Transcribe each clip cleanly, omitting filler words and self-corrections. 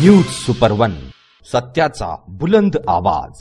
News super one, सत्याचा बुलंद आवाज।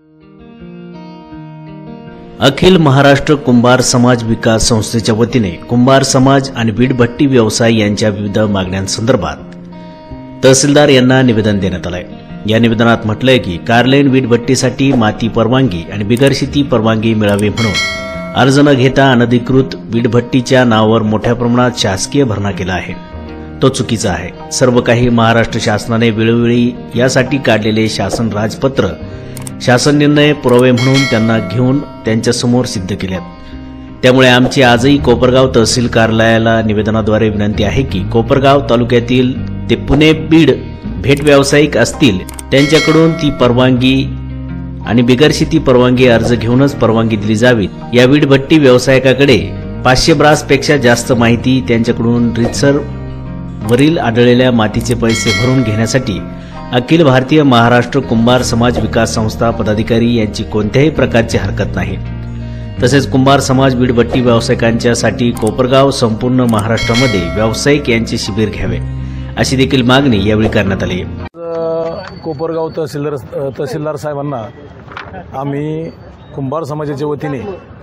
अखिल महाराष्ट्र कुंभार समाज विकास संस्थेच्या वतीने कुंभार समाज आणि वीटभट्टी व्यवसाय यांच्या विविध मागण्यांसंदर्भात तहसीलदार यांना निवेदन देण्यात आले। या निवेदनात म्हटलंय की कारलेन वीटभट्टीसाठी माती परवानगी आणि बिगर शेती परवानगी मिळावी म्हणून अर्ज न घेता अनधिकृत वीटभट्टीच्या नावावर मोठ्या प्रमाणात शासकीय भरणा केला आहे, तो चुकीचा आहे। सर्व काही महाराष्ट्र शासनाने वेळोवेळी यासाठी काढलेले शासन राजपत्र, शासन निर्णय पुरावे म्हणून त्यांना घेऊन त्यांच्या समोर सिद्ध केलेत। त्यामुळे आमची आजही कोपरगाव तहसील कार्यालयाला निवेदनाद्वारे विनंती आहे की कोपरगाव तालुक्यातील ते पुणे बीड भेट व्यावसायिक असतील त्यांच्याकडून ती परवानगी आणि बिगर शेती परवानगी अर्ज घेऊनच परवानगी दिली जावी। या वीटभट्टी व्यावसायिकाकडे 500 ब्रासपेक्षा जास्त माहिती त्यांच्याकडून रीतसर वरील आढळलेल्या मातीचे पैसे भरून घेण्यासाठी अखिल भारतीय महाराष्ट्र कुंभार समाज विकास संस्था पदाधिकारी यांची कोणत्याही प्रकारची हरकत नाही। तसेच कुंभार समाज वीटभट्टी व्यावसायिकांच्यासाठी कोपरगाव संपूर्ण महाराष्ट्रामध्ये व्यावसायिक यांचे शिबिर घ्यावे अशी देखील मागणी यावेळी करण्यात आली। कोपरगाव तहसीलदार साहेबांना आम्ही कुंभार समाजाच्या वतीने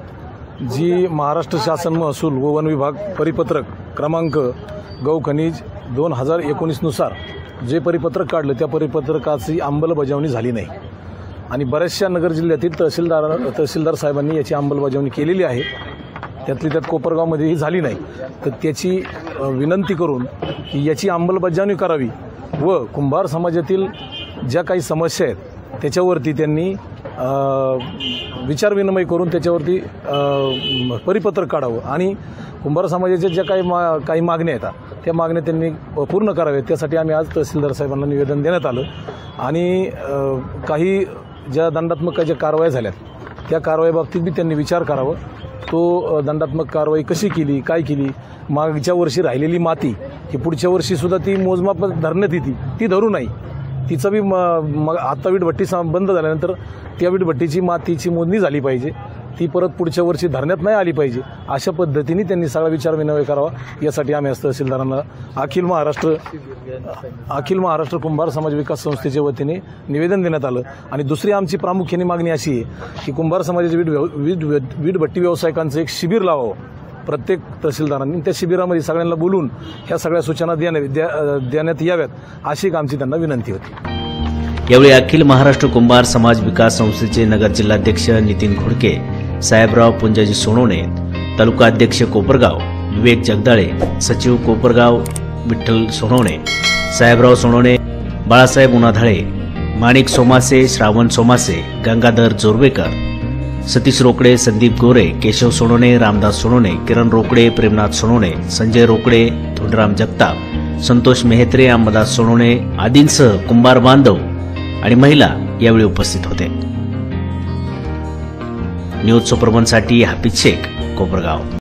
जी महाराष्ट्र शासन महसूल व वन विभाग परिपत्रक क्रमांक गौ खनिज 2019 नुसार जे परिपत्रक काढलं त्या परिपत्रकाची अंमलबजावणी झाली नाही आणि बऱ्याचशा नगर जिल्ह्यातील तहसीलदार साहेबांनी याची अंमलबजावणी केलेली आहे, त्यातली त्यात कोपरगावमध्ये ही झाली नाही। तर त्याची विनंती करून की याची अंमलबजावणी करावी व कुंभार समाजातील ज्या काही समस्या आहेत त्याच्यावरती त्यांनी विचारविनिमय करून त्याच्यावरती परिपत्रक काढावं आणि कुंभार समाजाच्या ज्या काही मागण्या आहेत त्या मागण्या त्यांनी पूर्ण कराव्यात। त्यासाठी आम्ही आज तहसीलदार साहेबांना निवेदन देण्यात आलं आणि काही ज्या दंडात्मक ज्या कारवाया झाल्यात त्या कारवाईबाबतीत बी त्यांनी विचार करावं। तो दंडात्मक कारवाई कशी केली, काय केली, मागच्या वर्षी राहिलेली माती की पुढच्या वर्षीसुद्धा ती मोजमाप धरण्यात येते ती धरू नाही, तिचं बी आता वीटभट्टी बंद झाल्यानंतर त्या वीटभट्टीची मातीची मोजणी झाली पाहिजे, ती परत पुढच्या वर्षी धरण्यात नाही आली पाहिजे। अशा पद्धतीने त्यांनी सगळा विचार विनिमय करावा यासाठी आम्ही तहसीलदारांना अखिल महाराष्ट्र कुंभार समाज विकास संस्थेच्या वतीने निवेदन देण्यात आलं। आणि दुसरी आमची प्रामुख्याने मागणी अशी आहे की कुंभार समाजाच्या वीटभट्टी व्यावसायिकांचं एक शिबिर लावावं प्रत्येक तहसीलदारांनी, त्या शिबिरामध्ये सगळ्यांना बोलून ह्या सगळ्या सूचना देण्यात याव्यात अशी एक आमची त्यांना विनंती होती। यावेळी अखिल महाराष्ट्र कुंभार समाज विकास संस्थेचे नगर जिल्हाध्यक्ष नितीन घोडके, साहेबराव पुंजाजी सोनवणे, तालुका अध्यक्ष कोपरगाव विवेक जगदाळे, सचिव कोपरगाव विठ्ठल सोनवणे, साहेबराव सोनवणे, बाळासाहेब उन्हाधाळे, माणिक सोमासे, श्रावण सोमासे, गंगाधर जोरवेकर, सतीश रोकडे, संदीप गोरे, केशव सोनवणे, रामदास सोनवणे, किरण रोकडे, प्रेमनाथ सोनवणे, संजय रोकडे, धोंडराम जगताप, संतोष मेहत्रे, अंबादास सोनवणे आदींसह कुंभार बांधव आणि महिला यावेळी उपस्थित होते। न्यूज सुपर वन साठी हाफिज शेख, कोपरगाव।